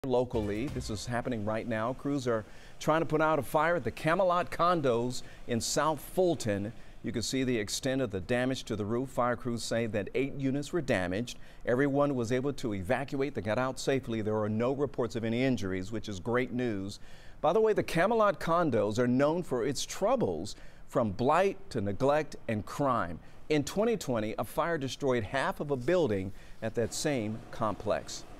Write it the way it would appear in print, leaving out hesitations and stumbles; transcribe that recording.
Locally, this is happening right now. Crews are trying to put out a fire at the Camelot Condos in South Fulton. You can see the extent of the damage to the roof. Fire crews say that 8 units were damaged. Everyone was able to evacuate. They got out safely. There are no reports of any injuries, which is great news. By the way, the Camelot Condos are known for its troubles, from blight to neglect and crime. In 2020, a fire destroyed half of a building at that same complex.